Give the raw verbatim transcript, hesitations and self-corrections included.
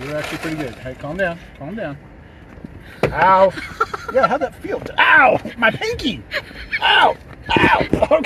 You're actually pretty good. Hey, calm down. Calm down. Ow. Yeah, how'd that feel? Ow! My pinky! Ow! Ow! Okay.